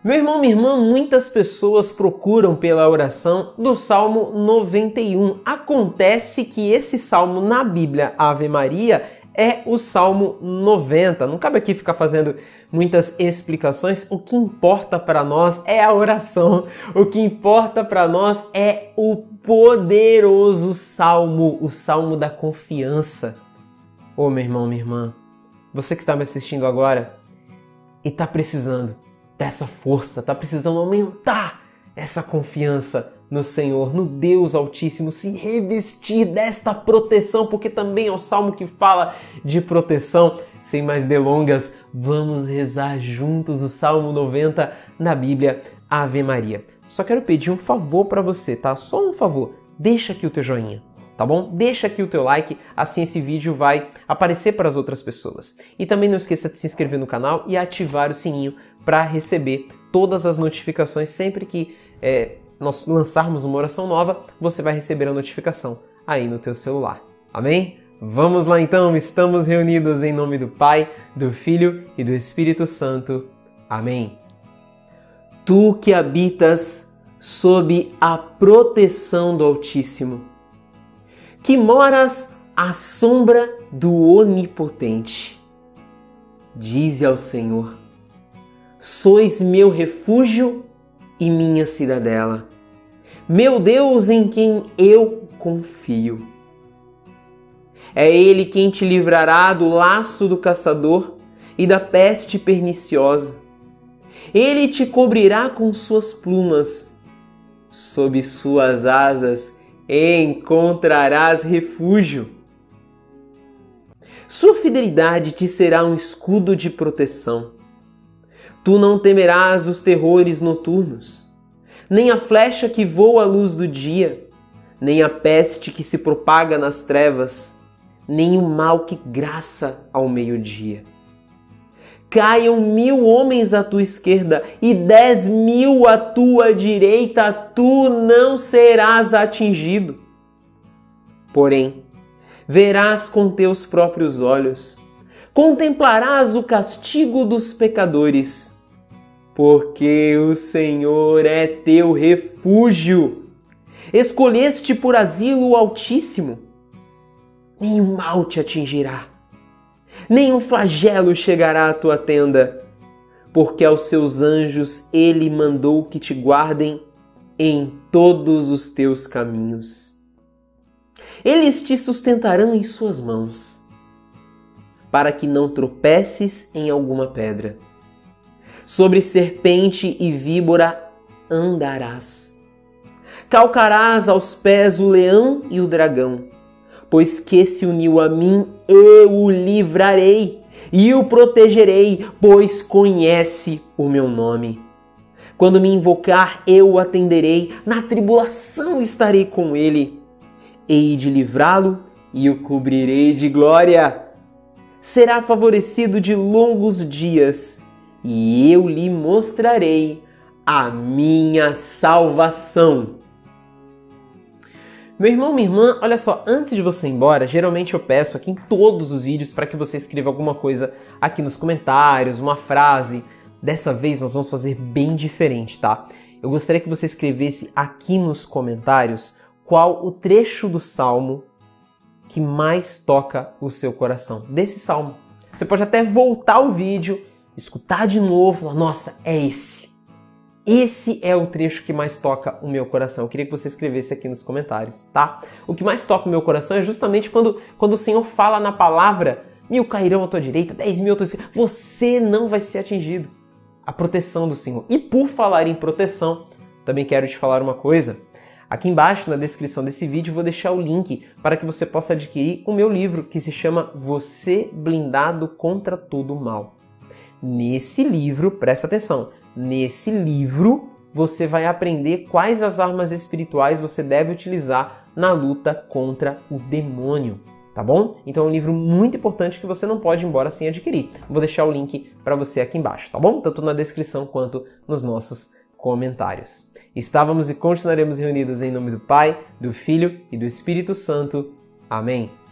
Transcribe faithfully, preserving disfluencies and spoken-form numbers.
Meu irmão, minha irmã, muitas pessoas procuram pela oração do Salmo noventa e um. Acontece que esse salmo na Bíblia, Ave Maria, é o Salmo noventa. Não cabe aqui ficar fazendo muitas explicações. O que importa para nós é a oração. O que importa para nós é o poderoso salmo, o salmo da confiança. Ô, meu irmão, minha irmã, você que está me assistindo agora e está precisando dessa força, está precisando aumentar essa confiança no Senhor, no Deus Altíssimo, se revestir desta proteção, porque também é o salmo que fala de proteção. Sem mais delongas, vamos rezar juntos o Salmo noventa na Bíblia, Ave Maria. Só quero pedir um favor para você, tá? Só um favor, deixa aqui o teu joinha, tá bom? Deixa aqui o teu like, assim esse vídeo vai aparecer para as outras pessoas. E também não esqueça de se inscrever no canal e ativar o sininho para receber todas as notificações. Sempre que é, nós lançarmos uma oração nova, você vai receber a notificação aí no teu celular. Amém? Vamos lá então, estamos reunidos em nome do Pai, do Filho e do Espírito Santo. Amém. Tu que habitas sob a proteção do Altíssimo, que moras à sombra do Onipotente, dize ao Senhor: sois meu refúgio e minha cidadela, meu Deus em quem eu confio. É Ele quem te livrará do laço do caçador e da peste perniciosa. Ele te cobrirá com suas plumas, sob suas asas encontrarás refúgio. Sua fidelidade te será um escudo de proteção. Tu não temerás os terrores noturnos, nem a flecha que voa à luz do dia, nem a peste que se propaga nas trevas, nem o mal que graça ao meio-dia. Caiam mil homens à tua esquerda e dez mil à tua direita, tu não serás atingido. Porém, verás com teus próprios olhos, contemplarás o castigo dos pecadores, porque o Senhor é teu refúgio. Escolheste por asilo o Altíssimo. Nenhum mal te atingirá, nenhum flagelo chegará à tua tenda, porque aos seus anjos ele mandou que te guardem em todos os teus caminhos. Eles te sustentarão em suas mãos, para que não tropeces em alguma pedra. Sobre serpente e víbora andarás. Calcarás aos pés o leão e o dragão, pois que se uniu a mim, eu o livrarei e o protegerei, pois conhece o meu nome. Quando me invocar, eu o atenderei, na tribulação estarei com ele. Hei de livrá-lo e o cobrirei de glória. Será favorecido de longos dias e eu lhe mostrarei a minha salvação. Meu irmão, minha irmã, olha só, antes de você ir embora, geralmente eu peço aqui em todos os vídeos para que você escreva alguma coisa aqui nos comentários, uma frase. Dessa vez nós vamos fazer bem diferente, tá? Eu gostaria que você escrevesse aqui nos comentários qual o trecho do Salmo que mais toca o seu coração, desse Salmo. Você pode até voltar o vídeo, escutar de novo, falar, nossa, é esse. Esse é o trecho que mais toca o meu coração. Eu queria que você escrevesse aqui nos comentários, tá? O que mais toca o meu coração é justamente quando, quando o Senhor fala na palavra, mil cairão à tua direita, dez mil à tua esquerda, você não vai ser atingido. A proteção do Senhor. E por falar em proteção, também quero te falar uma coisa. Aqui embaixo na descrição desse vídeo vou deixar o link para que você possa adquirir o meu livro que se chama Você Blindado contra Todo Mal. Nesse livro, presta atenção, nesse livro você vai aprender quais as armas espirituais você deve utilizar na luta contra o demônio, tá bom? Então é um livro muito importante que você não pode ir embora sem adquirir. Vou deixar o link para você aqui embaixo, tá bom? Tanto na descrição quanto nos nossos comentários. Estávamos e continuaremos reunidos em nome do Pai, do Filho e do Espírito Santo. Amém.